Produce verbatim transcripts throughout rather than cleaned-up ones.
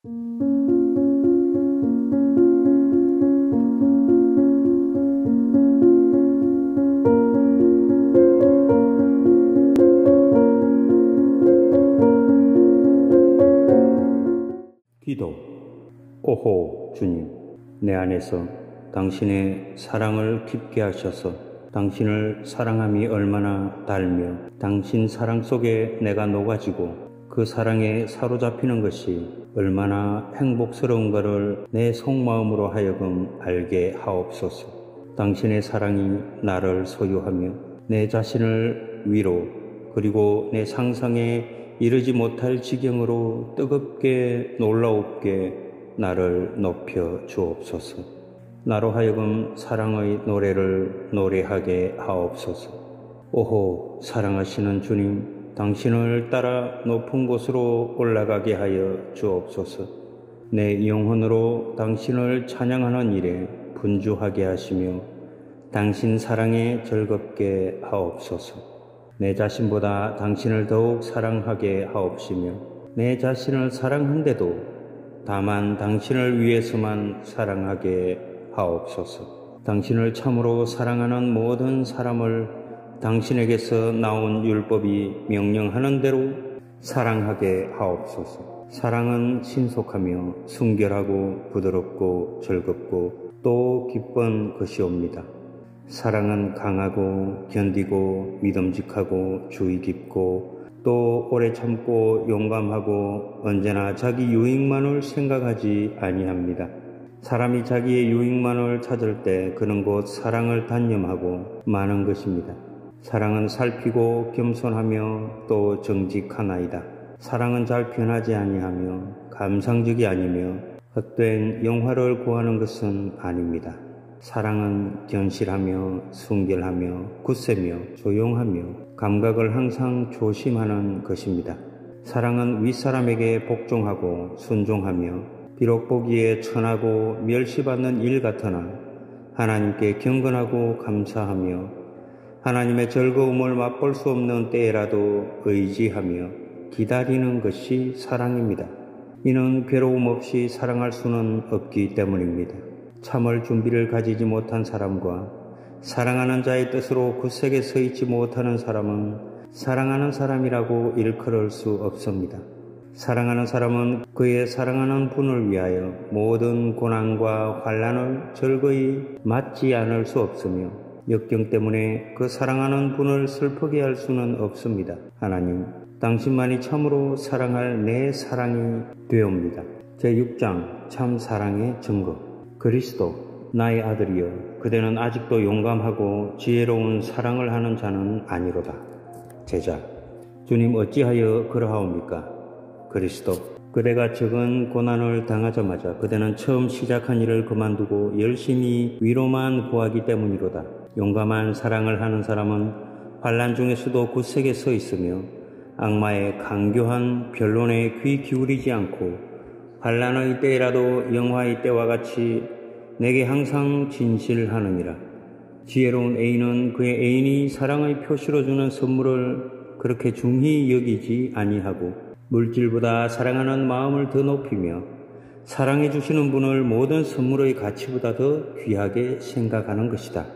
기도. 오호 주님, 내 안에서 당신의 사랑을 깊게 하셔서 당신을 사랑함이 얼마나 달며 당신 사랑 속에 내가 녹아지고 그 사랑에 사로잡히는 것이 얼마나 행복스러운가를 내 속마음으로 하여금 알게 하옵소서. 당신의 사랑이 나를 소유하며 내 자신을 위로 그리고 내 상상에 이르지 못할 지경으로 뜨겁게 놀라웁게 나를 높여 주옵소서. 나로 하여금 사랑의 노래를 노래하게 하옵소서. 오호 사랑하시는 주님, 당신을 따라 높은 곳으로 올라가게 하여 주옵소서. 내 영혼으로 당신을 찬양하는 일에 분주하게 하시며 당신 사랑에 즐겁게 하옵소서. 내 자신보다 당신을 더욱 사랑하게 하옵시며 내 자신을 사랑한데도 다만 당신을 위해서만 사랑하게 하옵소서. 당신을 참으로 사랑하는 모든 사람을 당신에게서 나온 율법이 명령하는 대로 사랑하게 하옵소서. 사랑은 신속하며 순결하고 부드럽고 즐겁고 또 기쁜 것이옵니다. 사랑은 강하고 견디고 믿음직하고 주의 깊고 또 오래 참고 용감하고 언제나 자기 유익만을 생각하지 아니합니다. 사람이 자기의 유익만을 찾을 때 그는 곧 사랑을 단념하고 마는 것입니다. 사랑은 살피고 겸손하며 또 정직하나이다. 사랑은 잘 변하지 아니하며 감상적이 아니며 헛된 영화를 구하는 것은 아닙니다. 사랑은 견실하며 순결하며 굳세며 조용하며 감각을 항상 조심하는 것입니다. 사랑은 윗사람에게 복종하고 순종하며 비록 보기에 천하고 멸시받는 일 같으나 하나님께 경건하고 감사하며 하나님의 즐거움을 맛볼 수 없는 때에라도 의지하며 기다리는 것이 사랑입니다. 이는 괴로움 없이 사랑할 수는 없기 때문입니다. 참을 준비를 가지지 못한 사람과 사랑하는 자의 뜻으로 굳세게 서 있지 못하는 사람은 사랑하는 사람이라고 일컬을 수 없습니다. 사랑하는 사람은 그의 사랑하는 분을 위하여 모든 고난과 환난을 즐거이 맞지 않을 수 없으며 역경 때문에 그 사랑하는 분을 슬프게 할 수는 없습니다. 하나님, 당신만이 참으로 사랑할 내 사랑이 되옵니다. 제육 장 참 사랑의 증거. 그리스도, 나의 아들이여, 그대는 아직도 용감하고 지혜로운 사랑을 하는 자는 아니로다. 제자, 주님 어찌하여 그러하옵니까? 그리스도, 그대가 적은 고난을 당하자마자 그대는 처음 시작한 일을 그만두고 열심히 위로만 구하기 때문이로다. 용감한 사랑을 하는 사람은 환난 중에서도 굳세게 서 있으며 악마의 강교한 변론에 귀 기울이지 않고 환난의 때라도 영화의 때와 같이 내게 항상 진실하느니라. 지혜로운 애인은 그의 애인이 사랑의 표시로 주는 선물을 그렇게 중히 여기지 아니하고 물질보다 사랑하는 마음을 더 높이며 사랑해 주시는 분을 모든 선물의 가치보다 더 귀하게 생각하는 것이다.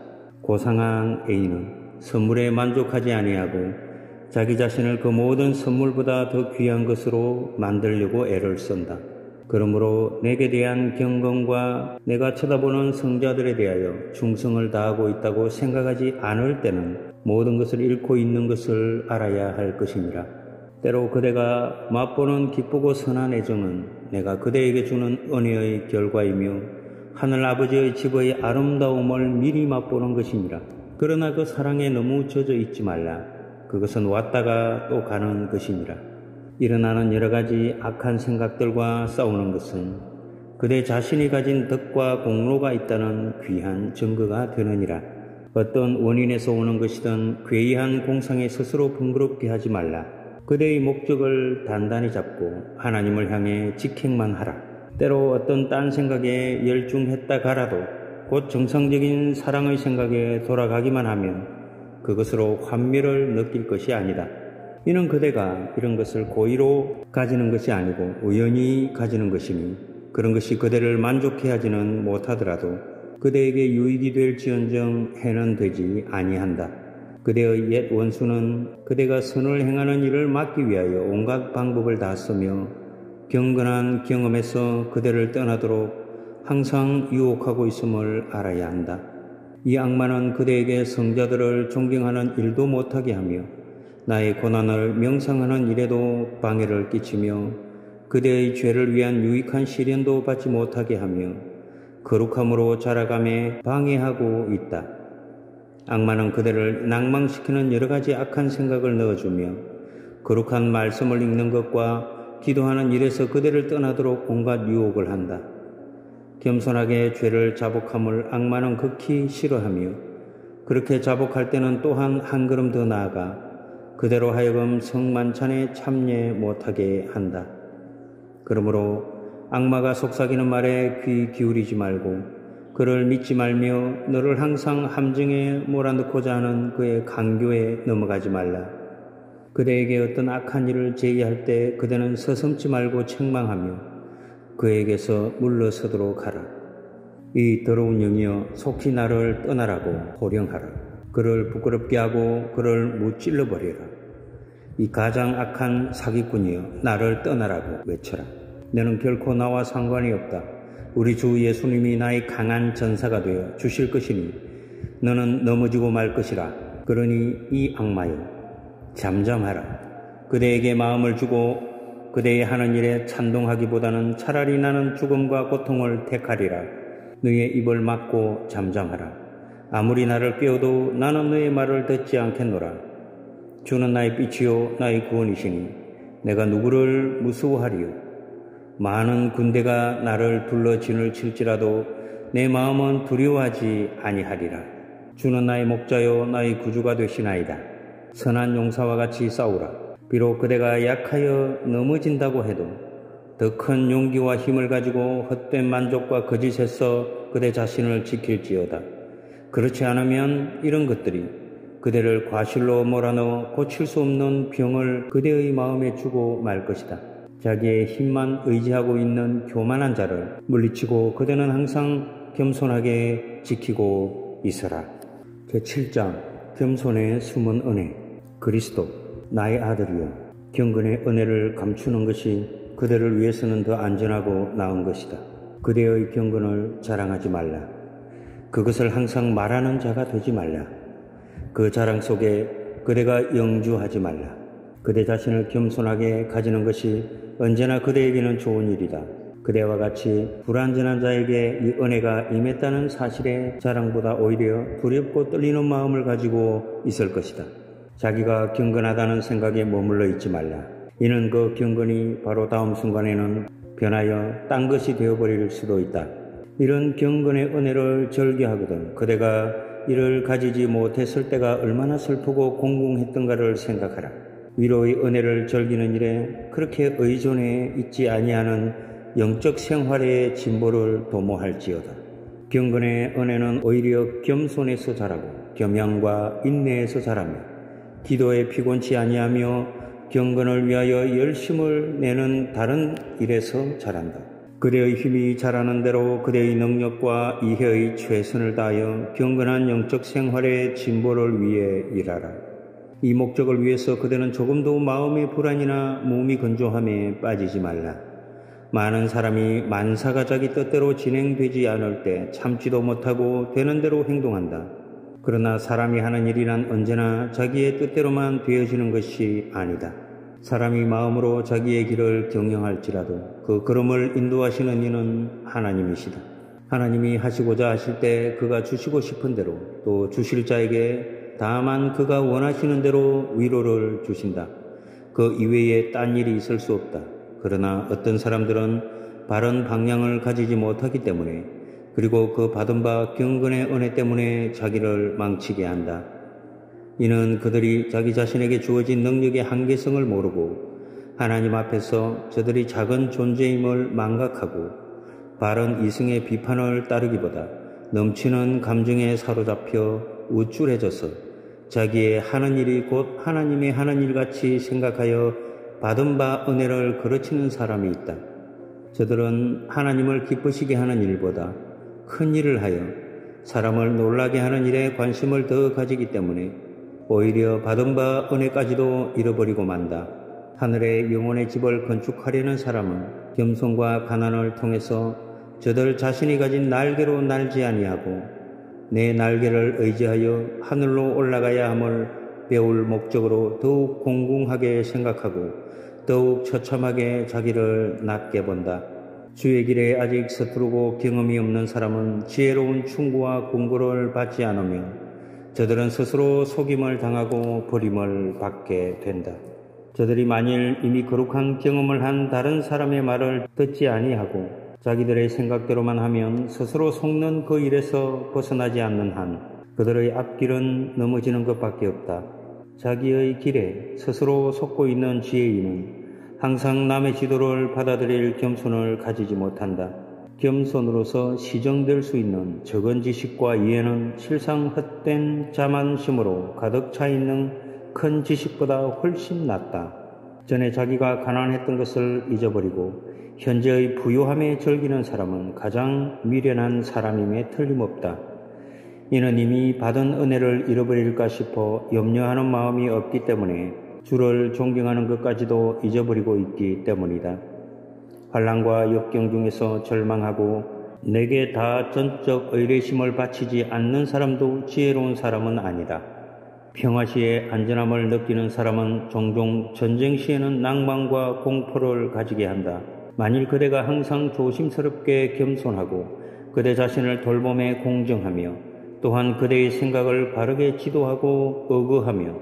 고상한 애인은 선물에 만족하지 아니하고 자기 자신을 그 모든 선물보다 더 귀한 것으로 만들려고 애를 쓴다. 그러므로 내게 대한 경건과 내가 쳐다보는 성자들에 대하여 충성을 다하고 있다고 생각하지 않을 때는 모든 것을 잃고 있는 것을 알아야 할 것이니라. 때로 그대가 맛보는 기쁘고 선한 애정은 내가 그대에게 주는 은혜의 결과이며 하늘 아버지의 집의 아름다움을 미리 맛보는 것이니라. 그러나 그 사랑에 너무 젖어 있지 말라. 그것은 왔다가 또 가는 것이니라. 일어나는 여러 가지 악한 생각들과 싸우는 것은 그대 자신이 가진 덕과 공로가 있다는 귀한 증거가 되느니라. 어떤 원인에서 오는 것이든 괴이한 공상에 스스로 번거롭게 하지 말라. 그대의 목적을 단단히 잡고 하나님을 향해 직행만 하라. 때로 어떤 딴 생각에 열중했다 가라도 곧 정상적인 사랑의 생각에 돌아가기만 하면 그것으로 환멸을 느낄 것이 아니다. 이는 그대가 이런 것을 고의로 가지는 것이 아니고 우연히 가지는 것이니 그런 것이 그대를 만족해 하지는 못하더라도 그대에게 유익이 될지언정 해는 되지 아니한다. 그대의 옛 원수는 그대가 선을 행하는 일을 막기 위하여 온갖 방법을 다 쓰며 경건한 경험에서 그대를 떠나도록 항상 유혹하고 있음을 알아야 한다. 이 악마는 그대에게 성자들을 존경하는 일도 못하게 하며 나의 고난을 명상하는 일에도 방해를 끼치며 그대의 죄를 위한 유익한 시련도 받지 못하게 하며 거룩함으로 자라감에 방해하고 있다. 악마는 그대를 낭망시키는 여러가지 악한 생각을 넣어주며 거룩한 말씀을 읽는 것과 기도하는 일에서 그대를 떠나도록 온갖 유혹을 한다. 겸손하게 죄를 자복함을 악마는 극히 싫어하며 그렇게 자복할 때는 또한 한 걸음 더 나아가 그대로 하여금 성만찬에 참여 못하게 한다. 그러므로 악마가 속삭이는 말에 귀 기울이지 말고 그를 믿지 말며 너를 항상 함정에 몰아넣고자 하는 그의 강교에 넘어가지 말라. 그대에게 어떤 악한 일을 제의할 때 그대는 서슴지 말고 책망하며 그에게서 물러서도록 하라. 이 더러운 영이여 속히 나를 떠나라고 호령하라. 그를 부끄럽게 하고 그를 무찔러 버리라. 이 가장 악한 사기꾼이여 나를 떠나라고 외쳐라. 너는 결코 나와 상관이 없다. 우리 주 예수님이 나의 강한 전사가 되어 주실 것이니 너는 넘어지고 말 것이라. 그러니 이 악마여 잠잠하라. 그대에게 마음을 주고 그대의 하는 일에 찬동하기보다는 차라리 나는 죽음과 고통을 택하리라. 너의 입을 막고 잠잠하라. 아무리 나를 깨워도 나는 너의 말을 듣지 않겠노라. 주는 나의 빛이요 나의 구원이시니 내가 누구를 무서워하리요. 많은 군대가 나를 둘러 진을 칠지라도 내 마음은 두려워하지 아니하리라. 주는 나의 목자요 나의 구주가 되시나이다. 선한 용사와 같이 싸우라. 비록 그대가 약하여 넘어진다고 해도 더 큰 용기와 힘을 가지고 헛된 만족과 거짓에서 그대 자신을 지킬지어다. 그렇지 않으면 이런 것들이 그대를 과실로 몰아넣어 고칠 수 없는 병을 그대의 마음에 주고 말 것이다. 자기의 힘만 의지하고 있는 교만한 자를 물리치고 그대는 항상 겸손하게 지키고 있어라. 제칠 장 겸손의 숨은 은혜. 그리스도 나의 아들이여 경건의 은혜를 감추는 것이 그대를 위해서는 더 안전하고 나은 것이다. 그대의 경건을 자랑하지 말라. 그것을 항상 말하는 자가 되지 말라. 그 자랑 속에 그대가 영주하지 말라. 그대 자신을 겸손하게 가지는 것이 언제나 그대에게는 좋은 일이다. 그대와 같이 불완전한 자에게 이 은혜가 임했다는 사실의 자랑보다 오히려 두렵고 떨리는 마음을 가지고 있을 것이다. 자기가 경건하다는 생각에 머물러 있지 말라. 이는 그 경건이 바로 다음 순간에는 변하여 딴 것이 되어버릴 수도 있다. 이런 경건의 은혜를 절개하거든 그대가 이를 가지지 못했을 때가 얼마나 슬프고 공공했던가를 생각하라. 위로의 은혜를 즐기는 일에 그렇게 의존해 있지 아니하는 영적 생활의 진보를 도모할지어다. 경건의 은혜는 오히려 겸손에서 자라고 겸양과 인내에서 자라며 기도에 피곤치 아니하며 경건을 위하여 열심을 내는 다른 일에서 자란다. 그대의 힘이 자라는 대로 그대의 능력과 이해의 최선을 다하여 경건한 영적 생활의 진보를 위해 일하라. 이 목적을 위해서 그대는 조금도 마음의 불안이나 몸이 건조함에 빠지지 말라. 많은 사람이 만사가 자기 뜻대로 진행되지 않을 때 참지도 못하고 되는 대로 행동한다. 그러나 사람이 하는 일이란 언제나 자기의 뜻대로만 되어지는 것이 아니다. 사람이 마음으로 자기의 길을 경영할지라도 그 걸음을 인도하시는 이는 하나님이시다. 하나님이 하시고자 하실 때 그가 주시고 싶은 대로 또 주실 자에게 다만 그가 원하시는 대로 위로를 주신다. 그 이외에 딴 일이 있을 수 없다. 그러나 어떤 사람들은 바른 방향을 가지지 못하기 때문에 그리고 그 받은 바 경건의 은혜 때문에 자기를 망치게 한다. 이는 그들이 자기 자신에게 주어진 능력의 한계성을 모르고 하나님 앞에서 저들이 작은 존재임을 망각하고 바른 이성의 비판을 따르기보다 넘치는 감정에 사로잡혀 우쭐해져서 자기의 하는 일이 곧 하나님의 하는 일같이 생각하여 받은 바 은혜를 그르치는 사람이 있다. 저들은 하나님을 기쁘시게 하는 일보다 큰 일을 하여 사람을 놀라게 하는 일에 관심을 더 가지기 때문에 오히려 받은 바 은혜까지도 잃어버리고 만다. 하늘의 영혼의 집을 건축하려는 사람은 겸손과 가난을 통해서 저들 자신이 가진 날개로 날지 아니하고 내 날개를 의지하여 하늘로 올라가야 함을 배울 목적으로 더욱 공공하게 생각하고 더욱 처참하게 자기를 낮게 본다. 주의 길에 아직 서투르고 경험이 없는 사람은 지혜로운 충고와 공고를 받지 않으며 저들은 스스로 속임을 당하고 버림을 받게 된다. 저들이 만일 이미 거룩한 경험을 한 다른 사람의 말을 듣지 아니하고 자기들의 생각대로만 하면 스스로 속는 그 일에서 벗어나지 않는 한 그들의 앞길은 넘어지는 것밖에 없다. 자기의 길에 스스로 속고 있는 지혜인은 항상 남의 지도를 받아들일 겸손을 가지지 못한다. 겸손으로서 시정될 수 있는 적은 지식과 이해는 실상 헛된 자만심으로 가득 차 있는 큰 지식보다 훨씬 낫다. 전에 자기가 가난했던 것을 잊어버리고 현재의 부유함에 즐기는 사람은 가장 미련한 사람임에 틀림없다. 이는 이미 받은 은혜를 잃어버릴까 싶어 염려하는 마음이 없기 때문에 주를 존경하는 것까지도 잊어버리고 있기 때문이다. 환난과 역경 중에서 절망하고 내게 다 전적 의뢰심을 바치지 않는 사람도 지혜로운 사람은 아니다. 평화시에 안전함을 느끼는 사람은 종종 전쟁 시에는 낭만과 공포를 가지게 한다. 만일 그대가 항상 조심스럽게 겸손하고 그대 자신을 돌봄에 공정하며 또한 그대의 생각을 바르게 지도하고 어거하며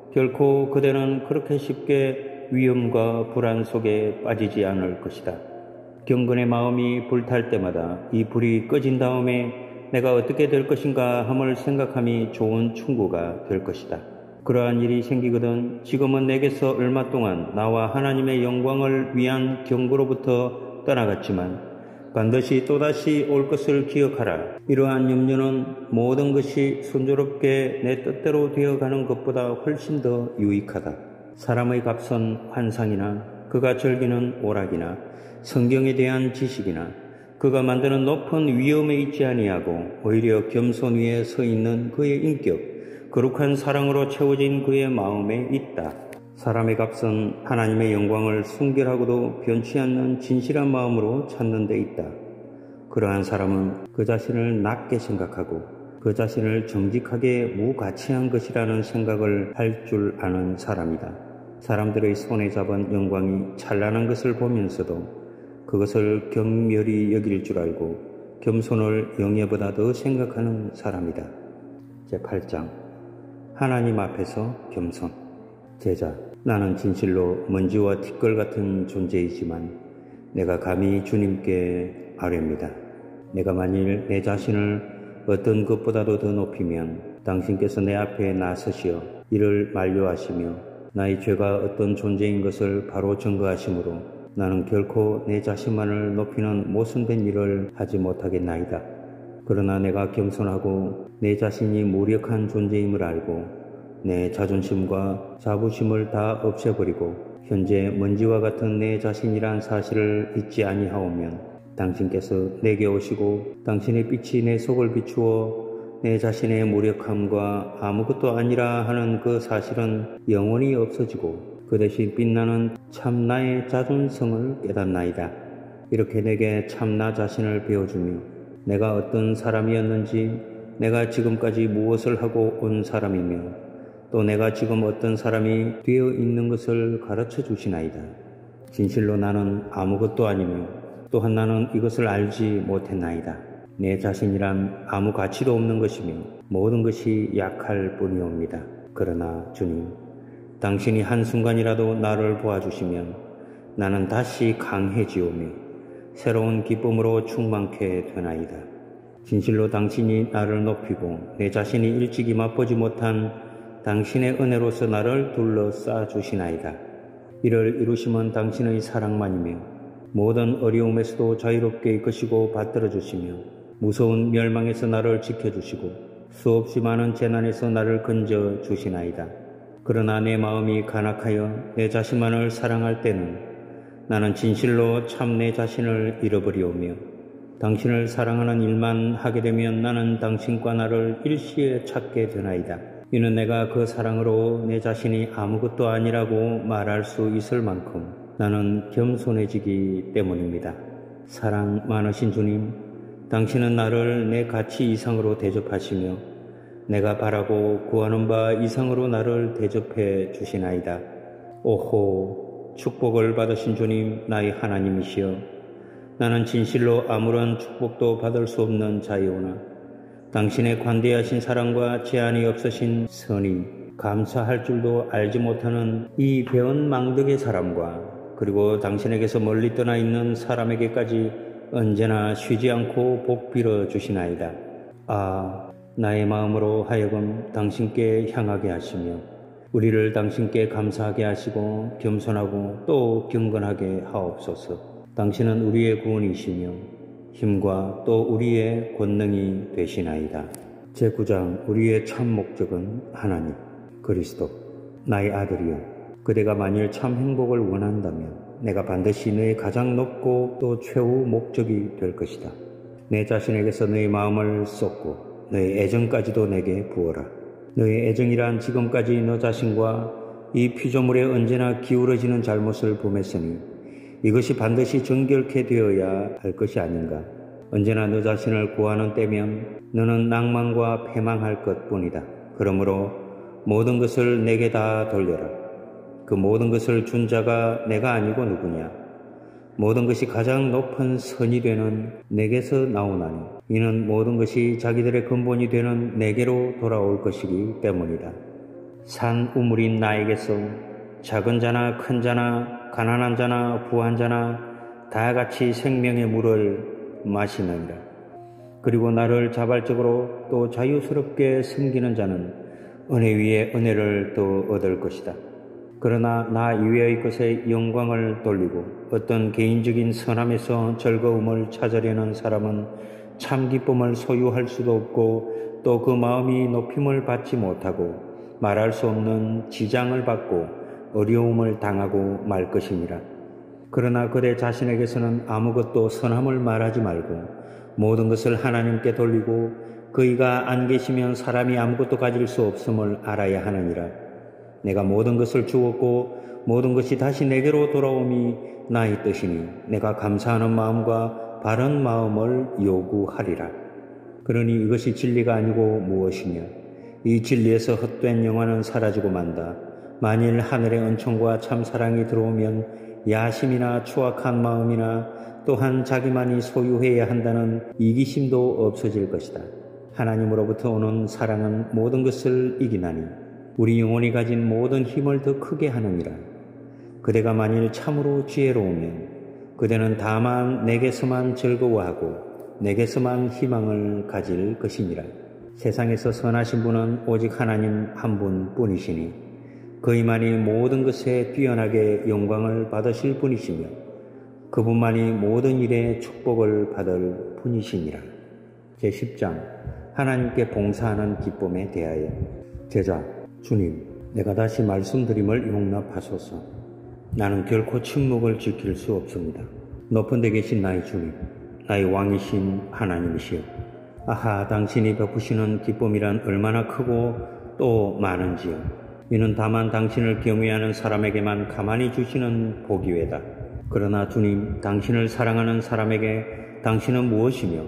결코 그대는 그렇게 쉽게 위험과 불안 속에 빠지지 않을 것이다. 경건의 마음이 불탈 때마다 이 불이 꺼진 다음에 내가 어떻게 될 것인가 함을 생각함이 좋은 충고가 될 것이다. 그러한 일이 생기거든 지금은 내게서 얼마 동안 나와 하나님의 영광을 위한 경고로부터 떠나갔지만 반드시 또다시 올 것을 기억하라. 이러한 염려는 모든 것이 순조롭게 내 뜻대로 되어가는 것보다 훨씬 더 유익하다. 사람의 값은 환상이나 그가 즐기는 오락이나 성경에 대한 지식이나 그가 만드는 높은 위엄에 있지 아니하고 오히려 겸손 위에 서 있는 그의 인격, 거룩한 사랑으로 채워진 그의 마음에 있다. 사람의 값은 하나님의 영광을 순결하고도 변치 않는 진실한 마음으로 찾는 데 있다. 그러한 사람은 그 자신을 낮게 생각하고 그 자신을 정직하게 무가치한 것이라는 생각을 할 줄 아는 사람이다. 사람들의 손에 잡은 영광이 찬란한 것을 보면서도 그것을 경멸히 여길 줄 알고 겸손을 영예보다 더 생각하는 사람이다. 제팔 장 하나님 앞에서 겸손. 제자, 나는 진실로 먼지와 티끌 같은 존재이지만 내가 감히 주님께 아뢰입니다. 내가 만일 내 자신을 어떤 것보다도 더 높이면 당신께서 내 앞에 나서시어 이를 만류하시며 나의 죄가 어떤 존재인 것을 바로 증거하시므로 나는 결코 내 자신만을 높이는 모순된 일을 하지 못하겠나이다. 그러나 내가 겸손하고 내 자신이 무력한 존재임을 알고 내 자존심과 자부심을 다 없애버리고 현재 먼지와 같은 내 자신이란 사실을 잊지 아니하오면 당신께서 내게 오시고 당신의 빛이 내 속을 비추어 내 자신의 무력함과 아무것도 아니라 하는 그 사실은 영원히 없어지고 그 대신 빛나는 참 나의 자존성을 깨닫나이다. 이렇게 내게 참 나 자신을 배워주며 내가 어떤 사람이었는지 내가 지금까지 무엇을 하고 온 사람이며 또 내가 지금 어떤 사람이 되어 있는 것을 가르쳐 주시나이다. 진실로 나는 아무것도 아니며 또한 나는 이것을 알지 못했나이다. 내 자신이란 아무 가치도 없는 것이며 모든 것이 약할 뿐이옵니다. 그러나 주님, 당신이 한순간이라도 나를 보아주시면 나는 다시 강해지오며 새로운 기쁨으로 충만케 되나이다. 진실로 당신이 나를 높이고 내 자신이 일찍이 맛보지 못한 당신의 은혜로서 나를 둘러싸 주시나이다. 이를 이루심은 당신의 사랑만이며 모든 어려움에서도 자유롭게 이끄시고 받들어 주시며 무서운 멸망에서 나를 지켜주시고 수없이 많은 재난에서 나를 건져 주시나이다. 그러나 내 마음이 간악하여 내 자신만을 사랑할 때는 나는 진실로 참 내 자신을 잃어버리오며 당신을 사랑하는 일만 하게 되면 나는 당신과 나를 일시에 찾게 되나이다. 이는 내가 그 사랑으로 내 자신이 아무것도 아니라고 말할 수 있을 만큼 나는 겸손해지기 때문입니다. 사랑 많으신 주님, 당신은 나를 내 가치 이상으로 대접하시며 내가 바라고 구하는 바 이상으로 나를 대접해 주시나이다. 오호, 축복을 받으신 주님, 나의 하나님이시여, 나는 진실로 아무런 축복도 받을 수 없는 자이오나 당신의 관대하신 사랑과 제한이 없으신 선이 감사할 줄도 알지 못하는 이 배은 망덕의 사람과 그리고 당신에게서 멀리 떠나 있는 사람에게까지 언제나 쉬지 않고 복 빌어 주시나이다. 아, 나의 마음으로 하여금 당신께 향하게 하시며 우리를 당신께 감사하게 하시고 겸손하고 또 경건하게 하옵소서. 당신은 우리의 구원이시며 힘과 또 우리의 권능이 되시나이다. 제구 장 우리의 참 목적은 하나님, 그리스도, 나의 아들이여, 그대가 만일 참 행복을 원한다면 내가 반드시 너의 가장 높고 또 최후 목적이 될 것이다. 내 자신에게서 너의 마음을 쏟고 너의 애정까지도 내게 부어라. 너의 애정이란 지금까지 너 자신과 이 피조물에 언제나 기울어지는 잘못을 범했으니 이것이 반드시 정결케 되어야 할 것이 아닌가. 언제나 너 자신을 구하는 때면 너는 낭만과 패망할 것뿐이다. 그러므로 모든 것을 내게 다 돌려라. 그 모든 것을 준 자가 내가 아니고 누구냐. 모든 것이 가장 높은 선이 되는 내게서 나오나니 이는 모든 것이 자기들의 근본이 되는 내게로 돌아올 것이기 때문이다. 산 우물인 나에게서 작은 자나 큰 자나 가난한 자나 부한 자나 다 같이 생명의 물을 마시느니라. 그리고 나를 자발적으로 또 자유스럽게 섬기는 자는 은혜 위에 은혜를 또 얻을 것이다. 그러나 나 이외의 것에 영광을 돌리고 어떤 개인적인 선함에서 즐거움을 찾으려는 사람은 참 기쁨을 소유할 수도 없고 또 그 마음이 높임을 받지 못하고 말할 수 없는 지장을 받고 어려움을 당하고 말 것이니라. 그러나 그대 자신에게서는 아무것도 선함을 말하지 말고 모든 것을 하나님께 돌리고 그이가 안 계시면 사람이 아무것도 가질 수 없음을 알아야 하느니라. 내가 모든 것을 주었고 모든 것이 다시 내게로 돌아옴이 나의 뜻이니 내가 감사하는 마음과 바른 마음을 요구하리라. 그러니 이것이 진리가 아니고 무엇이냐. 이 진리에서 헛된 영화는 사라지고 만다. 만일 하늘의 은총과 참 사랑이 들어오면 야심이나 추악한 마음이나 또한 자기만이 소유해야 한다는 이기심도 없어질 것이다. 하나님으로부터 오는 사랑은 모든 것을 이기나니 우리 영혼이 가진 모든 힘을 더 크게 하느니라. 그대가 만일 참으로 지혜로우면 그대는 다만 내게서만 즐거워하고 내게서만 희망을 가질 것이니라. 세상에서 선하신 분은 오직 하나님 한 분뿐이시니 그이만이 모든 것에 뛰어나게 영광을 받으실 분이시며 그분만이 모든 일에 축복을 받을 분이시니라. 제십 장 하나님께 봉사하는 기쁨에 대하여. 제자, 주님, 내가 다시 말씀드림을 용납하소서. 나는 결코 침묵을 지킬 수 없습니다. 높은 데 계신 나의 주님, 나의 왕이신 하나님이시여, 아하, 당신이 베푸시는 기쁨이란 얼마나 크고 또 많은지요. 이는 다만 당신을 경외하는 사람에게만 가만히 주시는 복이외다. 그러나 주님, 당신을 사랑하는 사람에게 당신은 무엇이며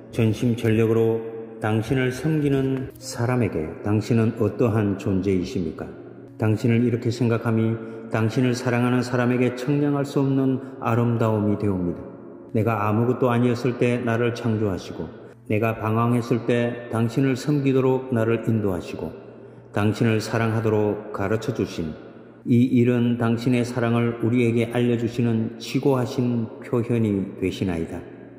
전심전력으로 당신을 섬기는 사람에게 당신은 어떠한 존재이십니까? 당신을 이렇게 생각함이 당신을 사랑하는 사람에게 청량할 수 없는 아름다움이 되옵니다. 내가 아무것도 아니었을 때 나를 창조하시고 내가 방황했을 때 당신을 섬기도록 나를 인도하시고 당신을 사랑하도록 가르쳐 주신 이 일은 당신의 사랑을 우리에게 알려주시는 지고하신 표현이 되시나이다.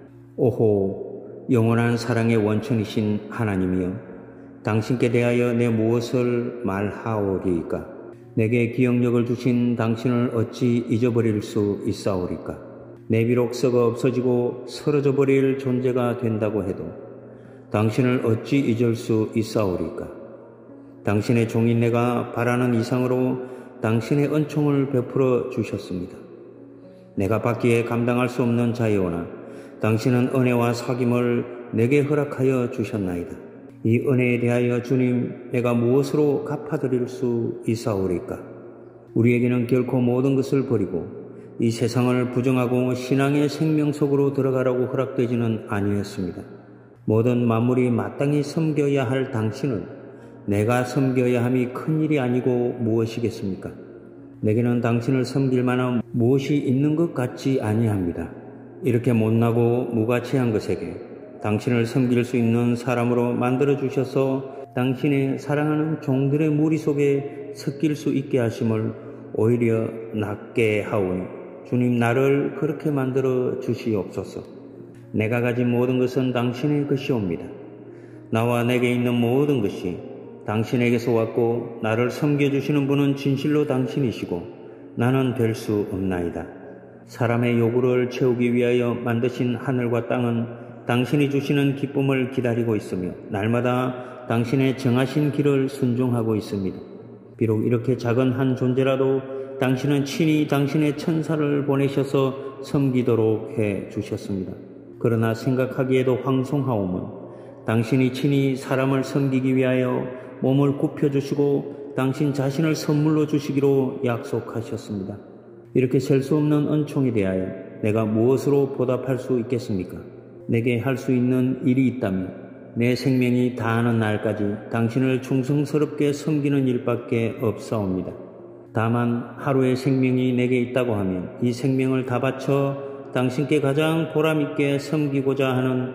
오호, 영원한 사랑의 원천이신 하나님이여, 당신께 대하여 내 무엇을 말하오리이까? 내게 기억력을 주신 당신을 어찌 잊어버릴 수 있사오리까? 내 비록 썩어 없어지고 쓰러져 버릴 존재가 된다고 해도 당신을 어찌 잊을 수 있사오리까? 당신의 종인 내가 바라는 이상으로 당신의 은총을 베풀어 주셨습니다. 내가 받기에 감당할 수 없는 자이오나 당신은 은혜와 사귐을 내게 허락하여 주셨나이다. 이 은혜에 대하여 주님, 내가 무엇으로 갚아드릴 수 있사오리까? 우리에게는 결코 모든 것을 버리고 이 세상을 부정하고 신앙의 생명 속으로 들어가라고 허락되지는 아니했습니다. 모든 만물이 마땅히 섬겨야 할 당신을 내가 섬겨야 함이 큰일이 아니고 무엇이겠습니까? 내게는 당신을 섬길 만한 무엇이 있는 것 같지 아니합니다. 이렇게 못나고 무가치한 것에게 당신을 섬길 수 있는 사람으로 만들어주셔서 당신의 사랑하는 종들의 무리 속에 섞일 수 있게 하심을 오히려 낫게 하오니 주님, 나를 그렇게 만들어 주시옵소서. 내가 가진 모든 것은 당신의 것이옵니다. 나와 내게 있는 모든 것이 당신에게서 왔고 나를 섬겨주시는 분은 진실로 당신이시고 나는 될 수 없나이다. 사람의 요구를 채우기 위하여 만드신 하늘과 땅은 당신이 주시는 기쁨을 기다리고 있으며 날마다 당신의 정하신 길을 순종하고 있습니다. 비록 이렇게 작은 한 존재라도 당신은 친히 당신의 천사를 보내셔서 섬기도록 해 주셨습니다. 그러나 생각하기에도 황송하오면 당신이 친히 사람을 섬기기 위하여 몸을 굽혀주시고 당신 자신을 선물로 주시기로 약속하셨습니다. 이렇게 셀 수 없는 은총에 대하여 내가 무엇으로 보답할 수 있겠습니까? 내게 할 수 있는 일이 있다면 내 생명이 다하는 날까지 당신을 충성스럽게 섬기는 일밖에 없사옵니다. 다만 하루의 생명이 내게 있다고 하면 이 생명을 다 바쳐 당신께 가장 보람있게 섬기고자 하는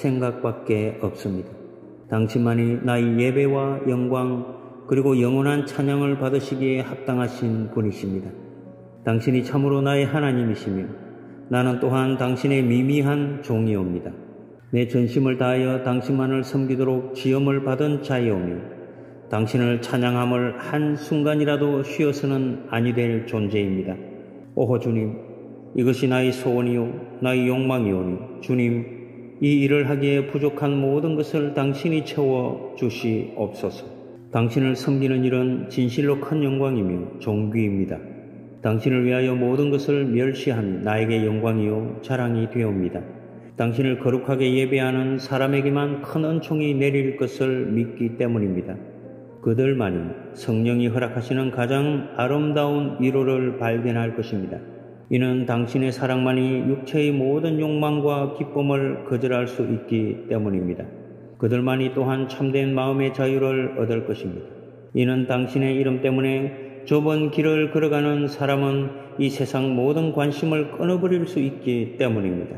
생각밖에 없습니다. 당신만이 나의 예배와 영광 그리고 영원한 찬양을 받으시기에 합당하신 분이십니다. 당신이 참으로 나의 하나님이시며 나는 또한 당신의 미미한 종이옵니다. 내 전심을 다하여 당신만을 섬기도록 지음을 받은 자이오며 당신을 찬양함을 한순간이라도 쉬어서는 아니 될 존재입니다. 오호 주님, 이것이 나의 소원이요 나의 욕망이오니 주님, 이 일을 하기에 부족한 모든 것을 당신이 채워 주시옵소서. 당신을 섬기는 일은 진실로 큰 영광이며 존귀입니다. 당신을 위하여 모든 것을 멸시함이 나에게 영광이요 자랑이 되옵니다. 당신을 거룩하게 예배하는 사람에게만 큰 은총이 내릴 것을 믿기 때문입니다. 그들만이 성령이 허락하시는 가장 아름다운 위로를 발견할 것입니다. 이는 당신의 사랑만이 육체의 모든 욕망과 기쁨을 거절할 수 있기 때문입니다. 그들만이 또한 참된 마음의 자유를 얻을 것입니다. 이는 당신의 이름 때문에 좁은 길을 걸어가는 사람은 이 세상 모든 관심을 끊어버릴 수 있기 때문입니다.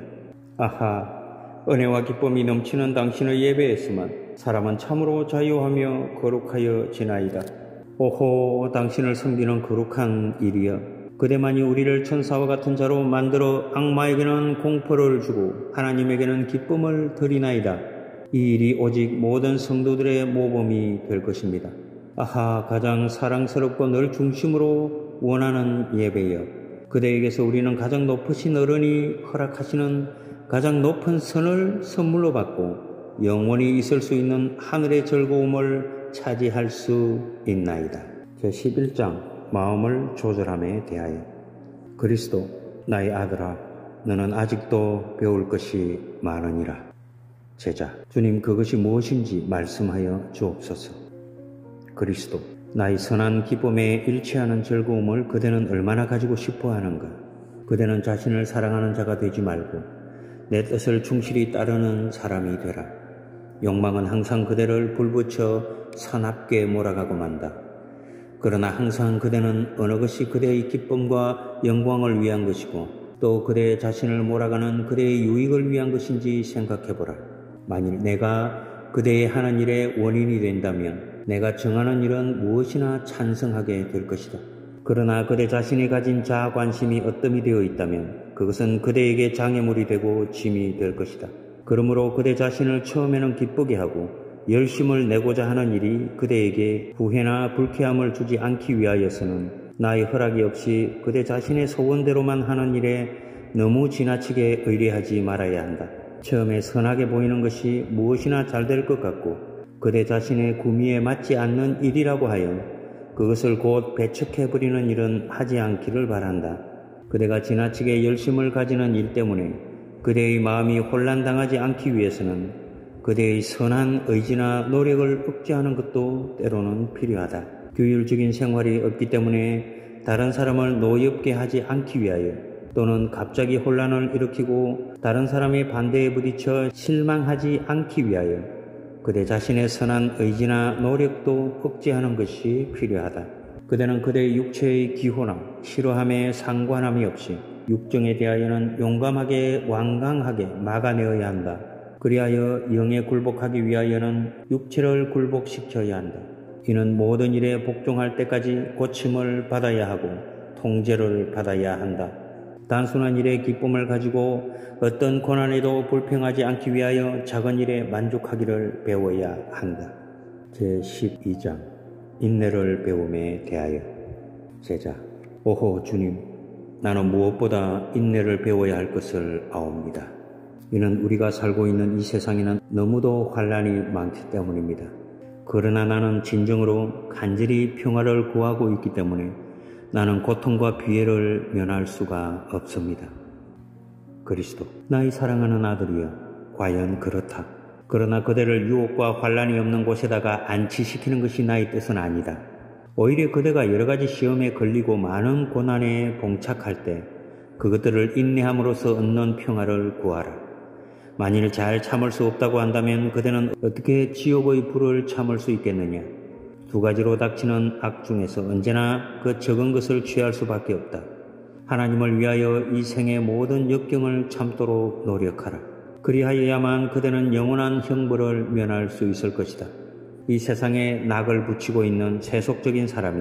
아하, 은혜와 기쁨이 넘치는 당신의 예배에서만 사람은 참으로 자유하며 거룩하여 지나이다. 오호, 당신을 섬기는 거룩한 일이여, 그대만이 우리를 천사와 같은 자로 만들어 악마에게는 공포를 주고 하나님에게는 기쁨을 드리나이다. 이 일이 오직 모든 성도들의 모범이 될 것입니다. 아하, 가장 사랑스럽고 늘 중심으로 원하는 예배여, 그대에게서 우리는 가장 높으신 어른이 허락하시는 가장 높은 선을 선물로 받고 영원히 있을 수 있는 하늘의 즐거움을 차지할 수 있나이다. 제십일 장 마음을 조절함에 대하여. 그리스도, 나의 아들아, 너는 아직도 배울 것이 많으니라. 제자, 주님, 그것이 무엇인지 말씀하여 주옵소서. 그리스도, 나의 선한 기쁨에 일치하는 즐거움을 그대는 얼마나 가지고 싶어 하는가. 그대는 자신을 사랑하는 자가 되지 말고 내 뜻을 충실히 따르는 사람이 되라. 욕망은 항상 그대를 불붙여 사납게 몰아가고 만다. 그러나 항상 그대는 어느 것이 그대의 기쁨과 영광을 위한 것이고 또 그대 자신을 몰아가는 그대의 유익을 위한 것인지 생각해보라. 만일 내가 그대의 하는 일의 원인이 된다면 내가 정하는 일은 무엇이나 찬성하게 될 것이다. 그러나 그대 자신이 가진 자아 관심이 어뜸이 되어 있다면 그것은 그대에게 장애물이 되고 짐이 될 것이다. 그러므로 그대 자신을 처음에는 기쁘게 하고 열심을 내고자 하는 일이 그대에게 부해나 불쾌함을 주지 않기 위하여서는 나의 허락이 없이 그대 자신의 소원대로만 하는 일에 너무 지나치게 의뢰하지 말아야 한다. 처음에 선하게 보이는 것이 무엇이나 잘 될 것 같고 그대 자신의 구미에 맞지 않는 일이라고 하여 그것을 곧 배척해버리는 일은 하지 않기를 바란다. 그대가 지나치게 열심을 가지는 일 때문에 그대의 마음이 혼란당하지 않기 위해서는 그대의 선한 의지나 노력을 억제하는 것도 때로는 필요하다. 규율적인 생활이 없기 때문에 다른 사람을 노엽게 하지 않기 위하여 또는 갑자기 혼란을 일으키고 다른 사람의 반대에 부딪혀 실망하지 않기 위하여 그대 자신의 선한 의지나 노력도 억제하는 것이 필요하다. 그대는 그대의 육체의 기호나 싫어함에 상관함이 없이 육정에 대하여는 용감하게 완강하게 막아내어야 한다. 그리하여 영에 굴복하기 위하여는 육체를 굴복시켜야 한다. 이는 모든 일에 복종할 때까지 고침을 받아야 하고 통제를 받아야 한다. 단순한 일에 기쁨을 가지고 어떤 고난에도 불평하지 않기 위하여 작은 일에 만족하기를 배워야 한다. 제십이 장 인내를 배움에 대하여. 제자, 오호 주님, 나는 무엇보다 인내를 배워야 할 것을 아옵니다. 이는 우리가 살고 있는 이 세상에는 너무도 환란이 많기 때문입니다. 그러나 나는 진정으로 간절히 평화를 구하고 있기 때문에 나는 고통과 비애를 면할 수가 없습니다. 그리스도, 나의 사랑하는 아들이여, 과연 그렇다. 그러나 그대를 유혹과 환란이 없는 곳에다가 안치시키는 것이 나의 뜻은 아니다. 오히려 그대가 여러가지 시험에 걸리고 많은 고난에 봉착할 때 그것들을 인내함으로써 얻는 평화를 구하라. 만일 잘 참을 수 없다고 한다면 그대는 어떻게 지옥의 불을 참을 수 있겠느냐. 두 가지로 닥치는 악 중에서 언제나 그 적은 것을 취할 수밖에 없다. 하나님을 위하여 이 생의 모든 역경을 참도록 노력하라. 그리하여야만 그대는 영원한 형벌을 면할 수 있을 것이다. 이 세상에 낙을 붙이고 있는 세속적인 사람이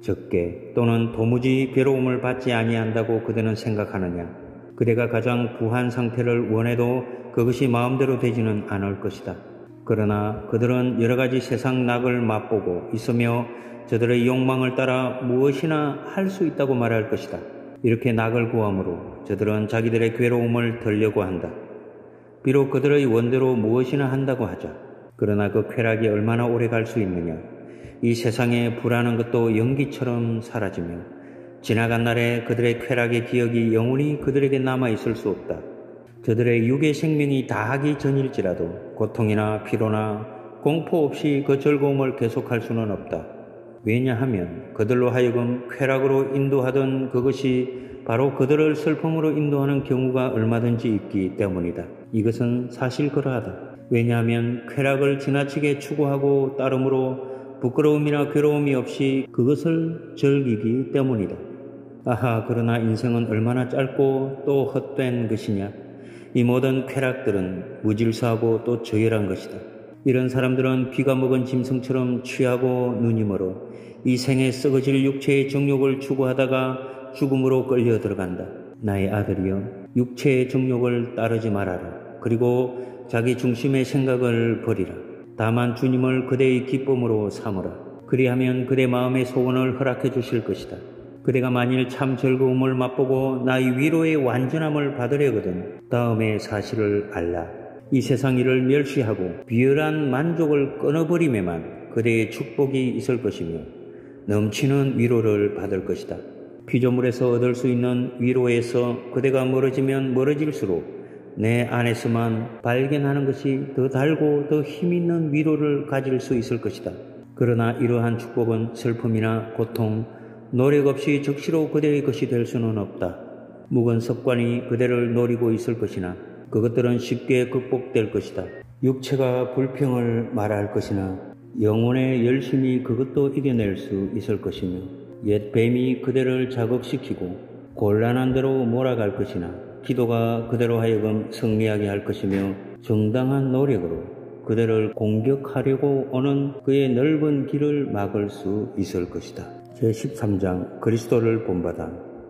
적게 또는 도무지 괴로움을 받지 아니한다고 그대는 생각하느냐. 그대가 가장 부한 상태를 원해도 그것이 마음대로 되지는 않을 것이다. 그러나 그들은 여러가지 세상 낙을 맛보고 있으며 저들의 욕망을 따라 무엇이나 할 수 있다고 말할 것이다. 이렇게 낙을 구함으로 저들은 자기들의 괴로움을 덜려고 한다. 비록 그들의 원대로 무엇이나 한다고 하자. 그러나 그 쾌락이 얼마나 오래 갈 수 있느냐. 이 세상에 불하는 것도 연기처럼 사라지며 지나간 날에 그들의 쾌락의 기억이 영원히 그들에게 남아있을 수 없다. 저들의 육의 생명이 다하기 전일지라도 고통이나 피로나 공포 없이 그 즐거움을 계속할 수는 없다. 왜냐하면 그들로 하여금 쾌락으로 인도하던 그것이 바로 그들을 슬픔으로 인도하는 경우가 얼마든지 있기 때문이다. 이것은 사실 그러하다. 왜냐하면 쾌락을 지나치게 추구하고 따름으로 부끄러움이나 괴로움이 없이 그것을 즐기기 때문이다. 아하, 그러나 인생은 얼마나 짧고 또 헛된 것이냐. 이 모든 쾌락들은 무질서하고 또 저열한 것이다. 이런 사람들은 비가 먹은 짐승처럼 취하고 눈이 멀어 이 생에 썩어질 육체의 정욕을 추구하다가 죽음으로 끌려 들어간다. 나의 아들이여, 육체의 정욕을 따르지 말아라. 그리고 자기 중심의 생각을 버리라. 다만 주님을 그대의 기쁨으로 삼으라. 그리하면 그대 마음의 소원을 허락해 주실 것이다. 그대가 만일 참 즐거움을 맛보고 나의 위로의 완전함을 받으려거든 다음의 사실을 알라. 이 세상 일을 멸시하고 비열한 만족을 끊어버림에만 그대의 축복이 있을 것이며 넘치는 위로를 받을 것이다. 피조물에서 얻을 수 있는 위로에서 그대가 멀어지면 멀어질수록 내 안에서만 발견하는 것이 더 달고 더 힘있는 위로를 가질 수 있을 것이다. 그러나 이러한 축복은 슬픔이나 고통, 노력 없이 적시로 그대의 것이 될 수는 없다. 묵은 습관이 그대를 노리고 있을 것이나 그것들은 쉽게 극복될 것이다. 육체가 불평을 말할 것이나 영혼의 열심이 그것도 이겨낼 수 있을 것이며 옛 뱀이 그대를 자극시키고 곤란한 대로 몰아갈 것이나 기도가 그대로 하여금 승리하게 할 것이며 정당한 노력으로 그대를 공격하려고 오는 그의 넓은 길을 막을 수 있을 것이다. 제십삼 장 그리스도를 본받아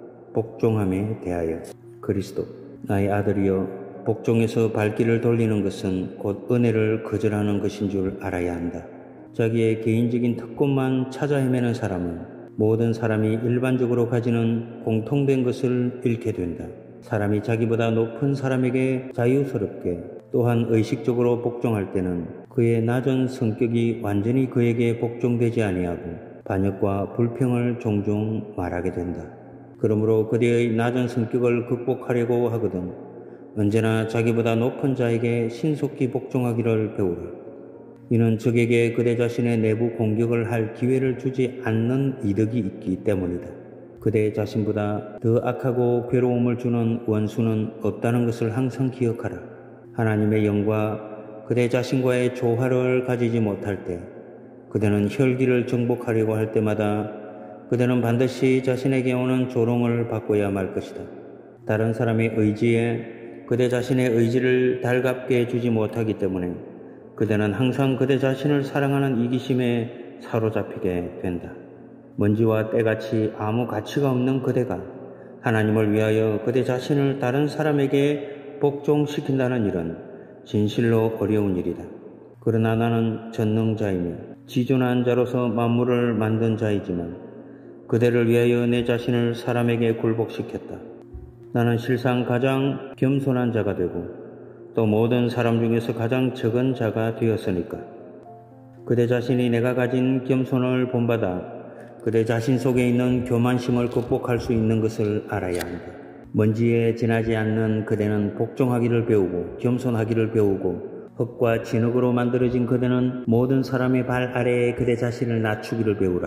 복종함에 대하여. 그리스도, 나의 아들이여, 복종에서 발길을 돌리는 것은 곧 은혜를 거절하는 것인 줄 알아야 한다. 자기의 개인적인 특권만 찾아 헤매는 사람은 모든 사람이 일반적으로 가지는 공통된 것을 잃게 된다. 사람이 자기보다 높은 사람에게 자유스럽게 또한 의식적으로 복종할 때는 그의 낮은 성격이 완전히 그에게 복종되지 아니하고 반역과 불평을 종종 말하게 된다. 그러므로 그대의 낮은 성격을 극복하려고 하거든 언제나 자기보다 높은 자에게 신속히 복종하기를 배우라. 이는 적에게 그대 자신의 내부 공격을 할 기회를 주지 않는 이득이 있기 때문이다. 그대 자신보다 더 악하고 괴로움을 주는 원수는 없다는 것을 항상 기억하라. 하나님의 영과 그대 자신과의 조화를 가지지 못할 때, 그대는 혈기를 정복하려고 할 때마다 그대는 반드시 자신에게 오는 조롱을 받고야 말 것이다. 다른 사람의 의지에 그대 자신의 의지를 달갑게 주지 못하기 때문에 그대는 항상 그대 자신을 사랑하는 이기심에 사로잡히게 된다. 먼지와 때같이 아무 가치가 없는 그대가 하나님을 위하여 그대 자신을 다른 사람에게 복종시킨다는 일은 진실로 어려운 일이다. 그러나 나는 전능자이며 지존한 자로서 만물을 만든 자이지만 그대를 위하여 내 자신을 사람에게 굴복시켰다. 나는 실상 가장 겸손한 자가 되고 또 모든 사람 중에서 가장 적은 자가 되었으니까 그대 자신이 내가 가진 겸손을 본받아 그대 자신 속에 있는 교만심을 극복할 수 있는 것을 알아야 한다. 먼지에 지나지 않는 그대는 복종하기를 배우고 겸손하기를 배우고 흙과 진흙으로 만들어진 그대는 모든 사람의 발 아래에 그대 자신을 낮추기를 배우라.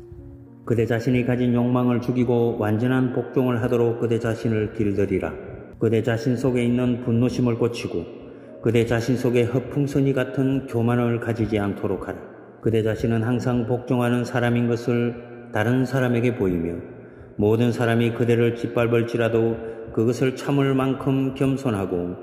그대 자신이 가진 욕망을 죽이고 완전한 복종을 하도록 그대 자신을 길들이라. 그대 자신 속에 있는 분노심을 고치고 그대 자신 속에 허풍선이 같은 교만을 가지지 않도록 하라. 그대 자신은 항상 복종하는 사람인 것을 다른 사람에게 보이며 모든 사람이 그대를 짓밟을지라도 그것을 참을 만큼 겸손하고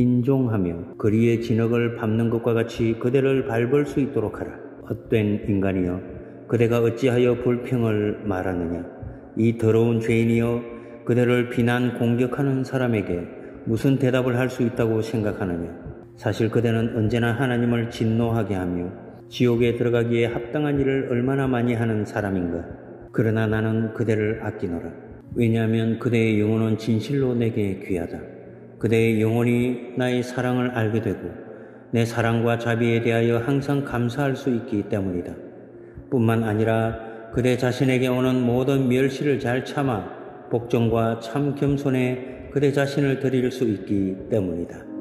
인종하며 거리의 진흙을 밟는 것과 같이 그대를 밟을 수 있도록 하라. 헛된 인간이여, 그대가 어찌하여 불평을 말하느냐. 이 더러운 죄인이여, 그대를 비난 공격하는 사람에게 무슨 대답을 할 수 있다고 생각하느냐. 사실 그대는 언제나 하나님을 진노하게 하며 지옥에 들어가기에 합당한 일을 얼마나 많이 하는 사람인가. 그러나 나는 그대를 아끼노라. 왜냐하면 그대의 영혼은 진실로 내게 귀하다. 그대의 영혼이 나의 사랑을 알게 되고 내 사랑과 자비에 대하여 항상 감사할 수 있기 때문이다. 뿐만 아니라 그대 자신에게 오는 모든 멸시를 잘 참아 복종과 참 겸손에 그대 자신을 드릴 수 있기 때문이다.